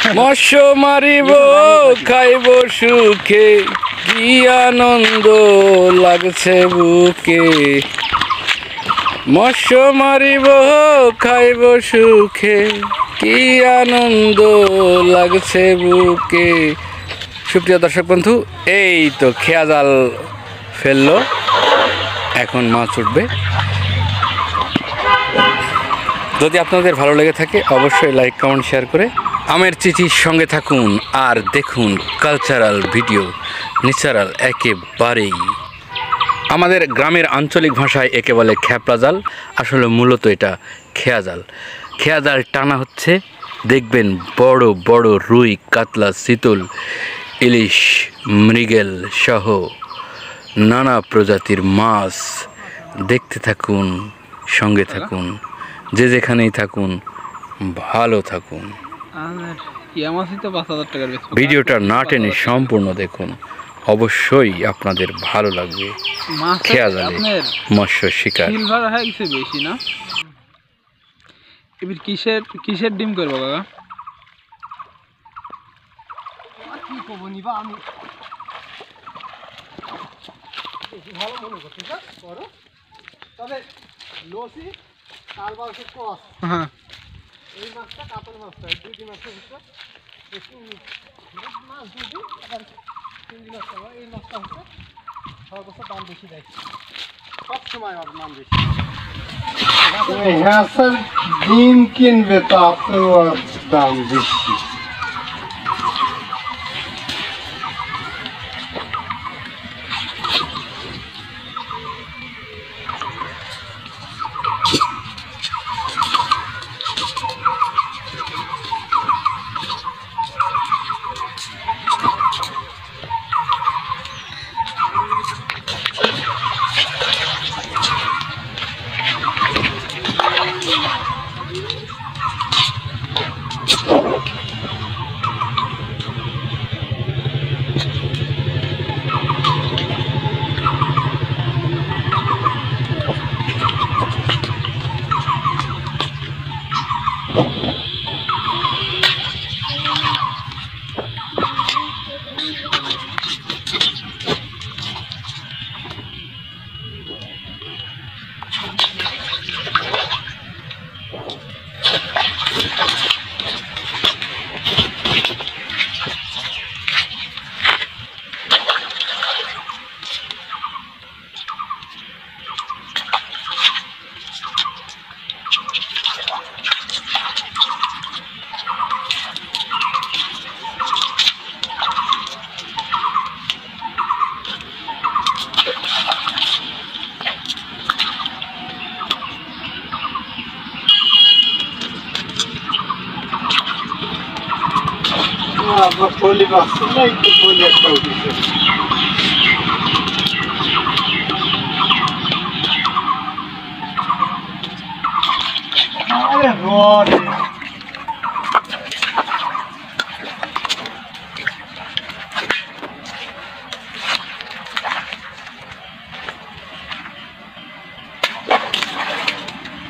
মৎস্য মারিব খাইব সুখে, কি আনন্দ লাগছে বুকে। মৎস্য মারিব খাইব সুখে, কি আনন্দ লাগছে বুকে। সুপ্রিয় দর্শক বন্ধু, এই তো খেয়া জাল ফেললো, এখন মাছ উঠবে। যদি আপনাদের ভালো লেগে থাকে অবশ্যই লাইক কমেন্ট শেয়ার করে আমের চিঠির সঙ্গে থাকুন আর দেখুন কালচারাল ভিডিও, ন্যাচারাল একেবারেই। আমাদের গ্রামের আঞ্চলিক ভাষায় একে বলে খ্যাপলা জাল, আসলে মূলত এটা খেয়া জাল। খেয়া জাল টানা হচ্ছে, দেখবেন বড় বড় রুই, কাতলা, চিতল, ইলিশ, মৃগেল সহ নানা প্রজাতির মাছ। দেখতে থাকুন, সঙ্গে থাকুন, যে যেখানেই থাকুন ভালো থাকুন। ভিডিওটা না টেনে সম্পূর্ণ দেখুন, অবশ্যই আপনাদের ভালো লাগবে। খেয়া জালে মৎস্য শিকার। বেশি না, এবার কিসের কিসের ডিম করবো কাকা? কি করবো নিবা, আমি ভালো মনে করছি করো, তবে লসি আর বারোশো কস। হ্যাঁ, এই মাছটা কাতল মাছটা দুইটি মাছের ভিতরে মাছ দুটি আবার চিংড়ি মাছটা, এই মাছটা হচ্ছে সর্বোচ্চ দাম বেশি দেয়, সবসময় ওর দাম বেশি। হ্যাঁ স্যার, ডিম কিনবে তাতে ওর দাম বেশি।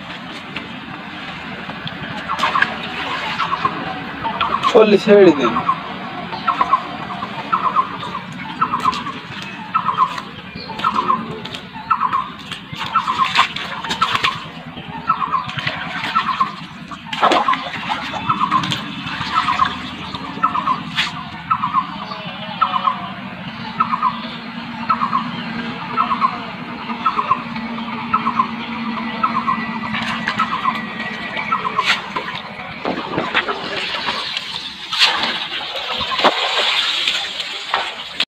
ছেড়ে দিন।